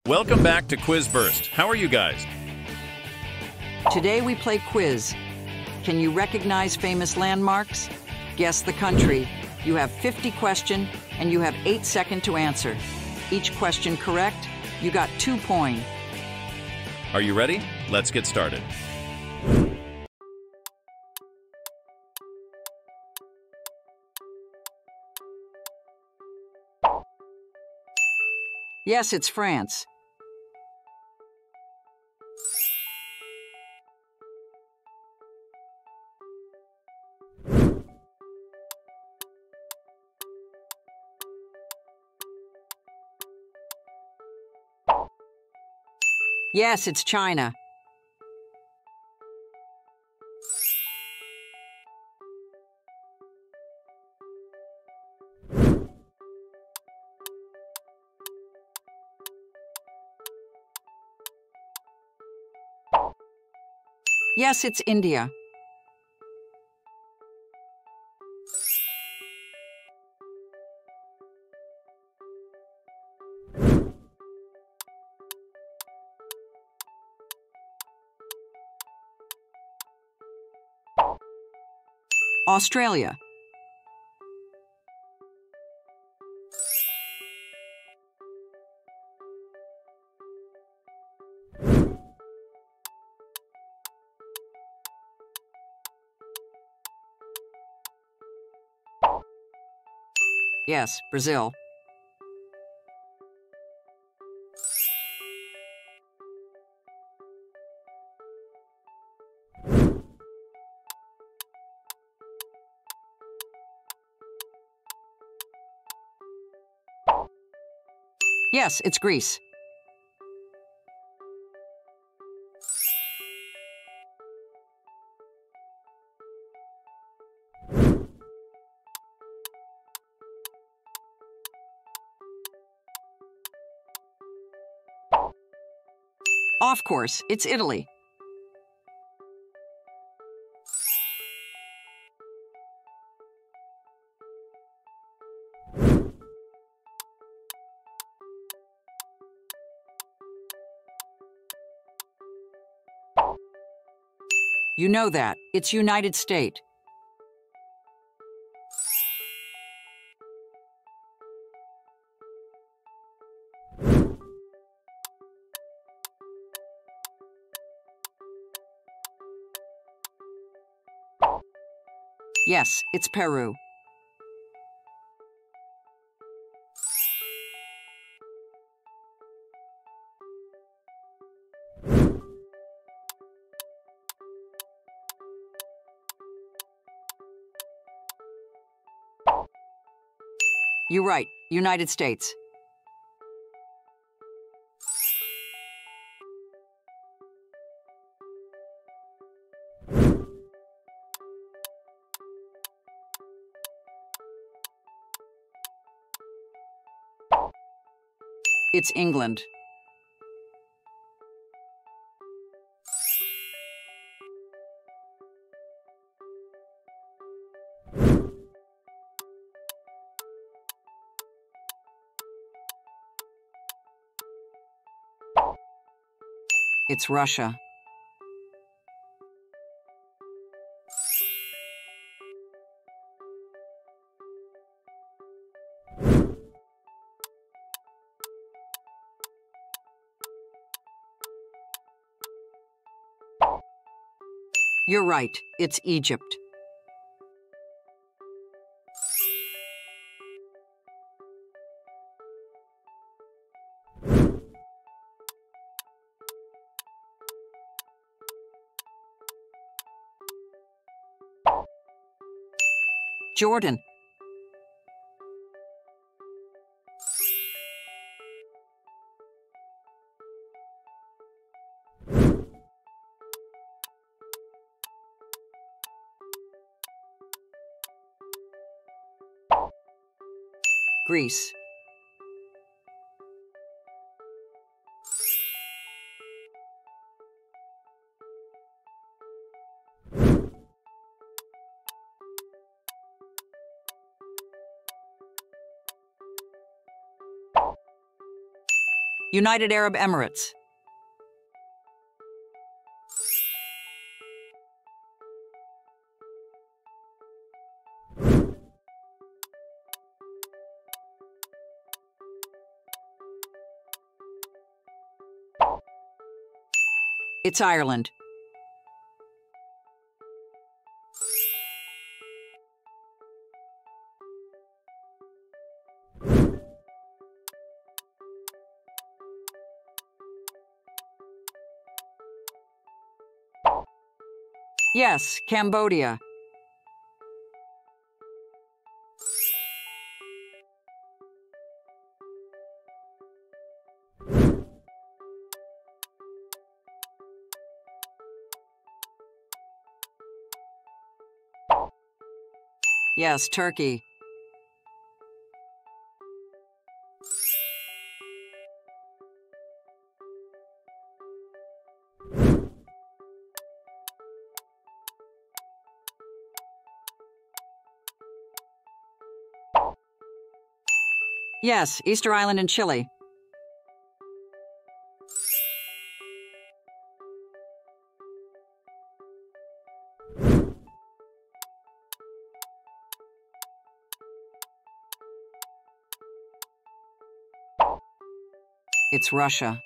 Welcome back to Quiz Burst. How are you guys? Today we play quiz. Can you recognize famous landmarks? Guess the country. You have 50 questions and you have 8 seconds to answer. Each question correct, you got 2 points. Are you ready? Let's get started. Yes, it's France. Yes, it's China. Yes, it's India. Australia. Yes, Brazil. Yes, it's Greece. Off course, it's Italy. You know that. It's United States. Yes, it's Peru. You're right, United States. It's England. It's Russia. You're right, it's Egypt. Jordan. Greece. United Arab Emirates. It's Ireland. Yes, Cambodia. Yes, Turkey. Yes, Easter Island in Chile. It's Russia.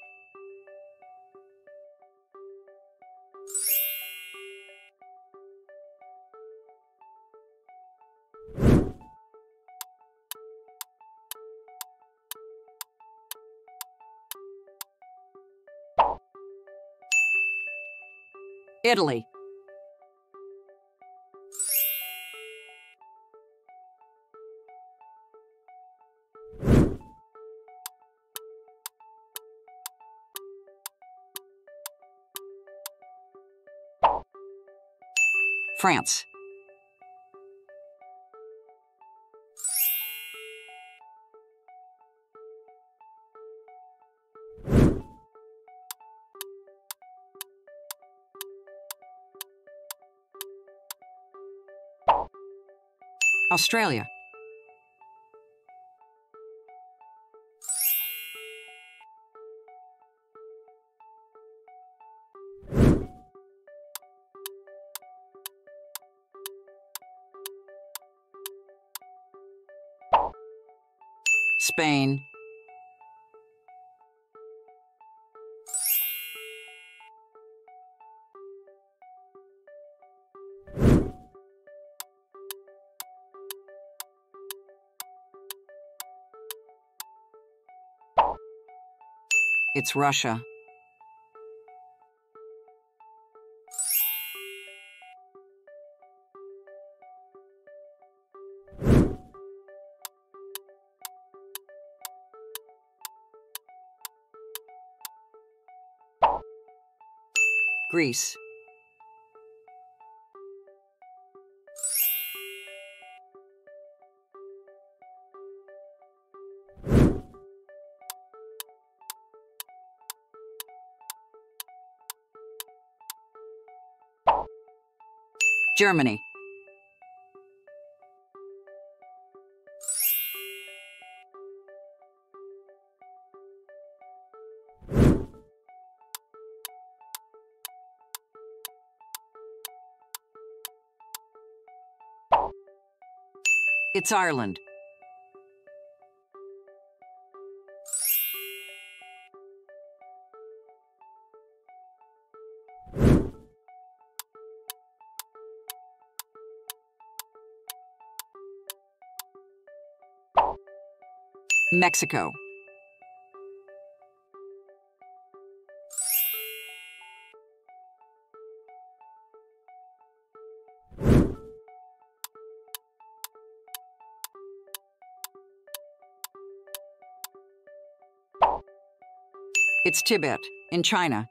Italy. France. Australia. Spain. It's Russia. Greece. Germany. It's Ireland. Mexico. It's Tibet, in China.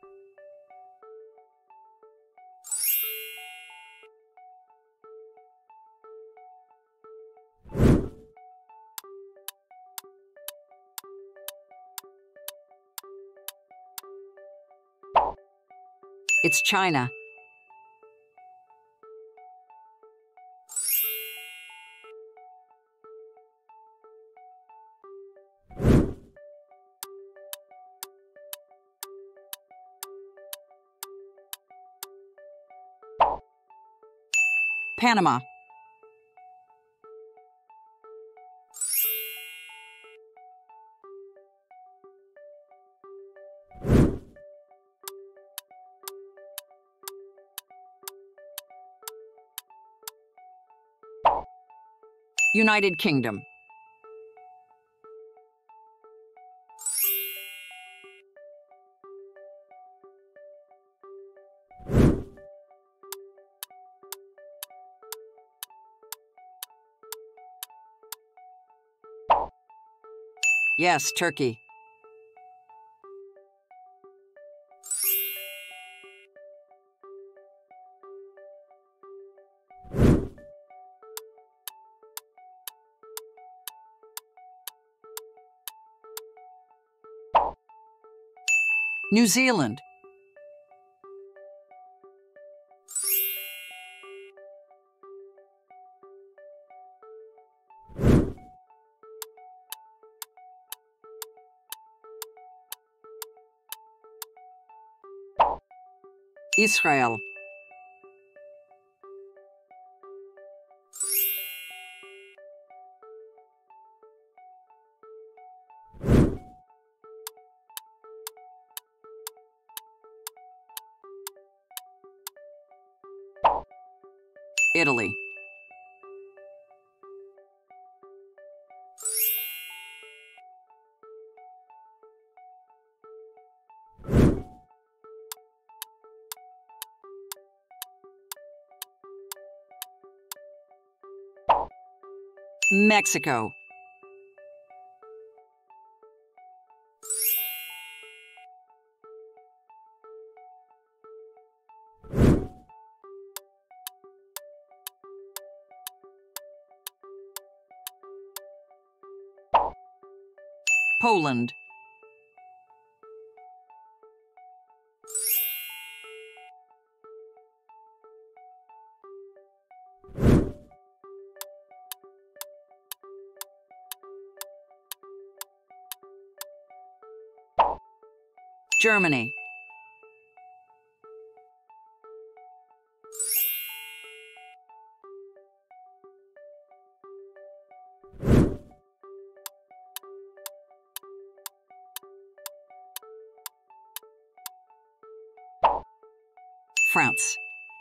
It's China. Panama. United Kingdom. Yes, Turkey. New Zealand. Israel. Italy. Mexico. Poland. Germany. France.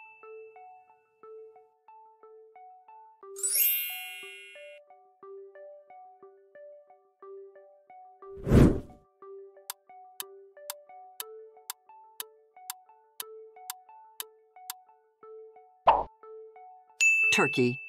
Turkey.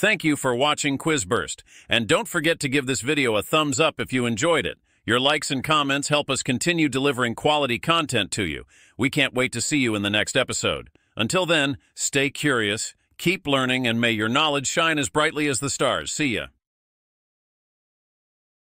Thank you for watching Quiz Burst, and don't forget to give this video a thumbs up if you enjoyed it. Your likes and comments help us continue delivering quality content to you. We can't wait to see you in the next episode. Until then, stay curious, keep learning, and may your knowledge shine as brightly as the stars. See ya.